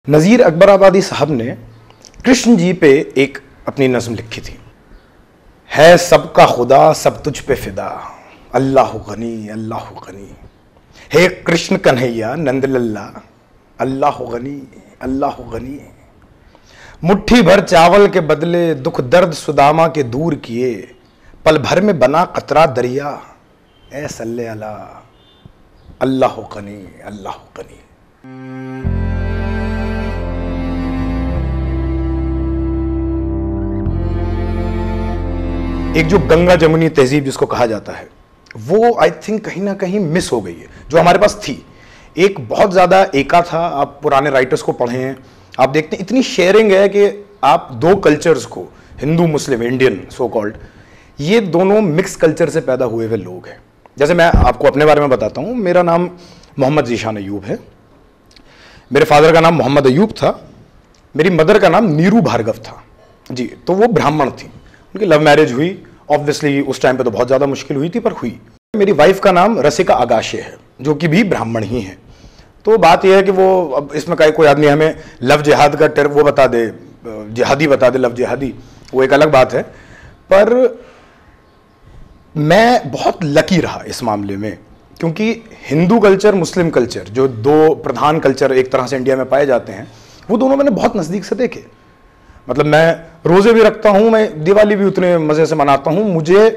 नज़ीर अकबराबादी साहब ने कृष्ण जी पे एक अपनी नज़्म लिखी थी। है सबका खुदा सब तुझ पे फिदा, अल्लाह गनी अल्लाह गनी। हे कृष्ण कन्हैया नंद लल्ला, अल्लाह गनी अल्लाह गनी। मुट्ठी भर चावल के बदले दुख दर्द सुदामा के दूर किए, पल भर में बना कतरा दरिया, ए सल्ले अला अल्लाह गनी अल्लाह गनी। एक जो गंगा जमुनी तहजीब जिसको कहा जाता है, वो आई थिंक कहीं ना कहीं मिस हो गई है, जो हमारे पास थी। एक बहुत ज़्यादा एका था। आप पुराने राइटर्स को पढ़ें, आप देखते हैं इतनी शेयरिंग है कि आप दो कल्चर्स को, हिंदू मुस्लिम इंडियन सो कॉल्ड, ये दोनों मिक्स कल्चर से पैदा हुए हुए लोग हैं। जैसे मैं आपको अपने बारे में बताता हूँ, मेरा नाम मोहम्मद ज़ीशान अयूब है। मेरे फादर का नाम मोहम्मद अयूब था, मेरी मदर का नाम नीरू भार्गव था जी। तो वो ब्राह्मण थी, उनकी लव मैरिज हुई। ऑब्वियसली उस टाइम पे तो बहुत ज़्यादा मुश्किल हुई थी, पर हुई। मेरी वाइफ का नाम रसिका आगाशे है, जो कि भी ब्राह्मण ही है। तो बात यह है कि वो, अब इसमें कोई आदमी हमें लव जिहाद का वो बता दे, जिहादी बता दे, लव जिहादी, वो एक अलग बात है। पर मैं बहुत लकी रहा इस मामले में, क्योंकि हिंदू कल्चर मुस्लिम कल्चर, जो दो प्रधान कल्चर एक तरह से इंडिया में पाए जाते हैं, वो दोनों मैंने बहुत नज़दीक से देखे। मतलब मैं रोज़े भी रखता हूँ, मैं दिवाली भी उतने मज़े से मनाता हूँ।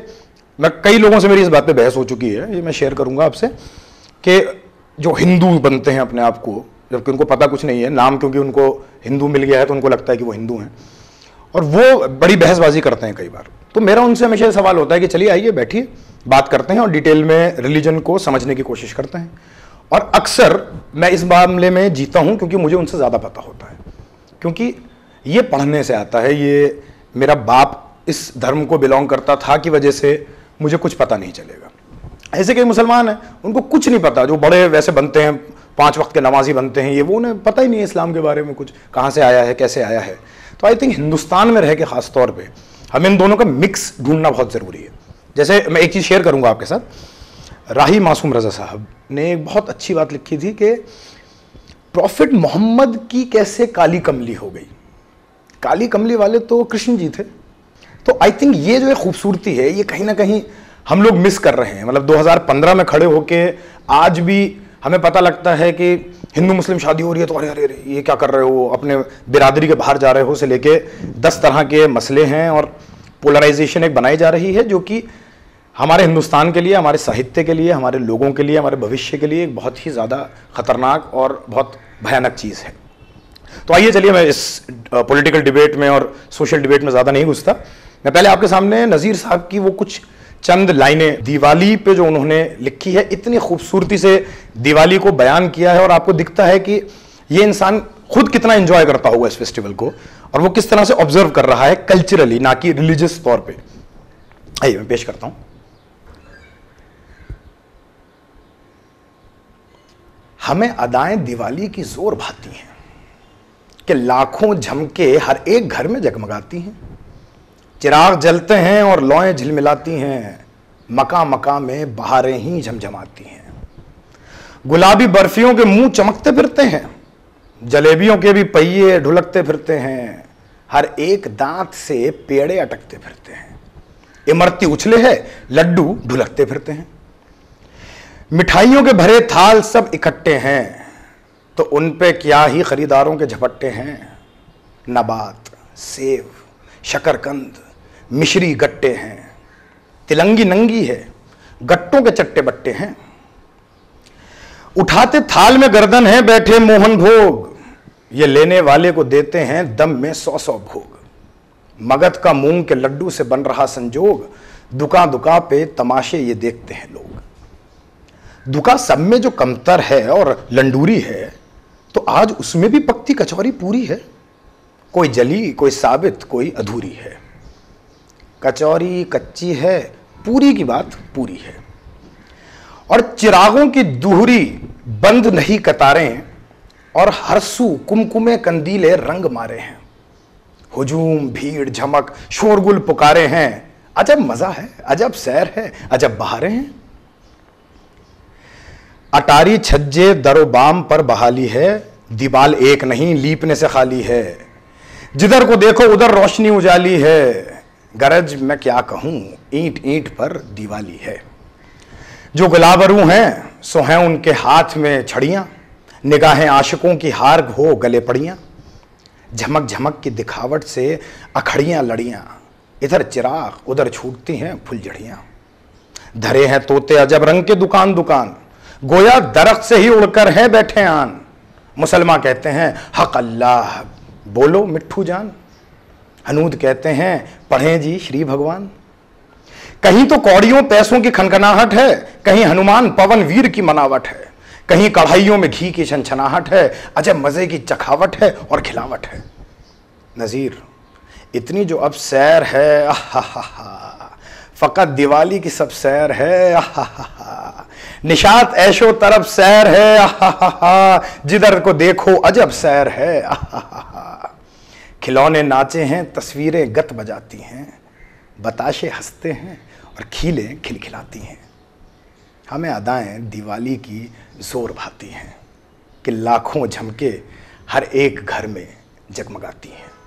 मैं कई लोगों से मेरी इस बात पे बहस हो चुकी है, ये मैं शेयर करूँगा आपसे, कि जो हिंदू बनते हैं अपने आप को, जबकि उनको पता कुछ नहीं है, नाम क्योंकि उनको हिंदू मिल गया है तो उनको लगता है कि वो हिंदू हैं, और वो बड़ी बहसबाजी करते हैं कई बार। तो मेरा उनसे हमेशा सवाल होता है कि चलिए आइए बैठिए, बात करते हैं और डिटेल में रिलीजन को समझने की कोशिश करते हैं। और अक्सर मैं इस मामले में जीता हूँ, क्योंकि मुझे उनसे ज़्यादा पता होता है, क्योंकि ये पढ़ने से आता है। ये मेरा बाप इस धर्म को बिलोंग करता था की वजह से मुझे कुछ पता नहीं चलेगा। ऐसे कई मुसलमान हैं, उनको कुछ नहीं पता, जो बड़े वैसे बनते हैं, 5 वक्त के नमाजी बनते हैं, ये वो उन्हें पता ही नहीं है इस्लाम के बारे में कुछ, कहाँ से आया है, कैसे आया है। तो आई थिंक हिंदुस्तान में रह के ख़ास तौर पर हमें इन दोनों का मिक्स ढूंढना बहुत ज़रूरी है। जैसे मैं एक चीज़ शेयर करूँगा आपके साथ। राही मासूम रज़ा साहब ने एक बहुत अच्छी बात लिखी थी कि प्रॉफिट मोहम्मद की कैसे काली कमली हो गई। काली कमली वाले तो कृष्ण जी थे। तो आई थिंक ये जो एक खूबसूरती है, ये कहीं ना कहीं हम लोग मिस कर रहे हैं। मतलब 2015 में खड़े होके आज भी हमें पता लगता है कि हिंदू मुस्लिम शादी हो रही है तो अरे अरे ये क्या कर रहे हो, अपने बिरादरी के बाहर जा रहे हो, से लेके 10 तरह के मसले हैं, और पोलराइजेशन एक बनाई जा रही है, जो कि हमारे हिंदुस्तान के लिए, हमारे साहित्य के लिए, हमारे लोगों के लिए, हमारे भविष्य के लिए एक बहुत ही ज़्यादा खतरनाक और बहुत भयानक चीज़ है। तो आइए चलिए, मैं इस पॉलिटिकल डिबेट में और सोशल डिबेट में ज़्यादा नहीं घुसता। मैं पहले आपके सामने नज़ीर साहब की वो कुछ चंद लाइनें दिवाली पे जो उन्होंने लिखी है, इतनी खूबसूरती से दिवाली को बयान किया है, और आपको दिखता है कि ये इंसान खुद कितना एंजॉय करता होगा इस फेस्टिवल को, और वो किस तरह से ऑब्जर्व कर रहा है कल्चरली, ना कि रिलीजियस तौर पे। आइए मैं पेश करता हूं। हमें अदाएं दिवाली की जोर भाती हैं कि लाखों झमके हर एक घर में जगमगाती हैं, चिराग जलते हैं और लौएं झिलमिलाती हैं, मका मका में बहारें ही झमझमाती हैं। गुलाबी बर्फियों के मुंह चमकते फिरते हैं, जलेबियों के भी पहिए ढुलकते फिरते हैं, हर एक दांत से पेड़े अटकते फिरते हैं। इमरती उछले है, लड्डू ढुलकते फिरते हैं। मिठाइयों के भरे थाल सब इकट्ठे हैं, तो उन पे क्या ही खरीदारों के झपट्टे हैं। नबात, सेव, शकरकंद, मिश्री गट्टे हैं, तिलंगी नंगी है, गट्टों के चट्टे बट्टे हैं। उठाते थाल में गर्दन है बैठे मोहन भोग, ये लेने वाले को देते हैं दम में 100-100 भोग। मगध का मूंग के लड्डू से बन रहा संजोग, दुका दुका पे तमाशे ये देखते हैं लोग। दुका सब में जो कमतर है और लंडूरी है, तो आज उसमें भी पकती कचौरी पूरी है। कोई जली, कोई साबित, कोई अधूरी है। कचौरी कच्ची है, पूरी की बात पूरी है। और चिरागों की दुहरी बंद नहीं कतारें, और हरसू कुमकुमे कंदीले रंग मारे हैं। हुजूम, भीड़, झमक, शोरगुल पुकारे हैं, अजब मजा है, अजब सैर है, अजब बहारें हैं। अटारी छज्जे दरोबाम पर बहाली है, दीवाल एक नहीं लीपने से खाली है, जिधर को देखो उधर रोशनी उजाली है, गरज मैं क्या कहूं ईंट ईंट पर दीवाली है। जो गुलाबरू हैं सो हैं उनके हाथ में छड़ियां, निगाहें आशिकों की हार हो गले पड़ियां, झमक झमक की दिखावट से अखड़ियां लड़ियां, इधर चिराग उधर छूटती हैं फुलझड़ियां। धरे हैं तोते अजब रंग के दुकान दुकान, गोया दरख्त से ही उड़कर है बैठे आन। मुसलमान कहते हैं हक अल्लाह बोलो मिट्ठू जान, हनूद कहते हैं पढ़ें जी श्री भगवान। कहीं तो कौड़ियों पैसों की खनखनाहट है, कहीं हनुमान पवन वीर की मनावट है, कहीं कढ़ाइयों में घी की छनछनाहट है, अजब मजे की चखावट है और खिलावट है। नजीर इतनी जो अब सैर है फकत दिवाली की सब सैर है, निशात ऐशो तरफ सैर है, जिधर को देखो अजब सैर है। खिलौने नाचे हैं तस्वीरें गत बजाती हैं, बताशे हंसते हैं और खीलें खिलखिलाती हैं। हमें अदाएं दिवाली की जोर भाती हैं कि लाखों झमके हर एक घर में जगमगाती हैं।